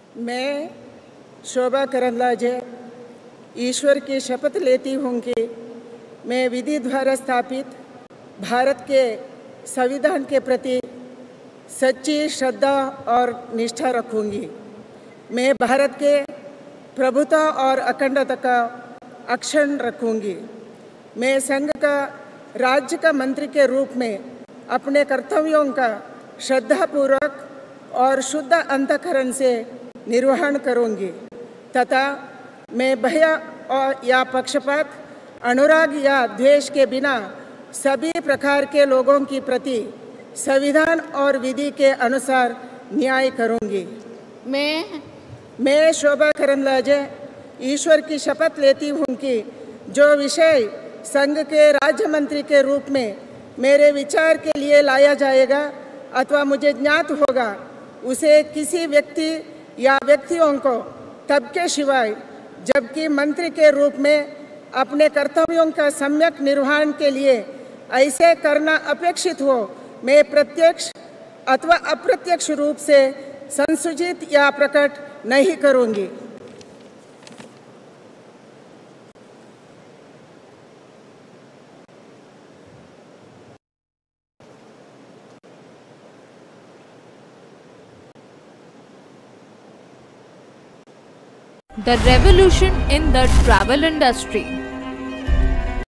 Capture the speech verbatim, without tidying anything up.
मैं शोभा करंदलाजे ईश्वर की शपथ लेती हूँ कि मैं विधि द्वारा स्थापित भारत के संविधान के प्रति सच्ची श्रद्धा और निष्ठा रखूँगी। मैं भारत के प्रभुता और अखंडता का अक्षुण्ण रखूँगी। मैं संघ का राज्य का मंत्री के रूप में अपने कर्तव्यों का श्रद्धापूर्वक और शुद्ध अंतःकरण से निर्वहन करूँगी तथा मैं भय और या पक्षपात, अनुराग या द्वेष के बिना सभी प्रकार के लोगों की प्रति संविधान और विधि के अनुसार न्याय करूँगी। मैं मैं शोभा करंदलाजे ईश्वर की शपथ लेती हूँ कि जो विषय संघ के राज्य मंत्री के रूप में मेरे विचार के लिए लाया जाएगा अथवा मुझे ज्ञात होगा, उसे किसी व्यक्ति या व्यक्तियों को तब के सिवाय जबकि मंत्री के रूप में अपने कर्तव्यों का सम्यक निर्वहन के लिए ऐसे करना अपेक्षित हो, मैं प्रत्यक्ष अथवा अप्रत्यक्ष रूप से संसूचित या प्रकट नहीं करूँगी। The revolution in the travel industry.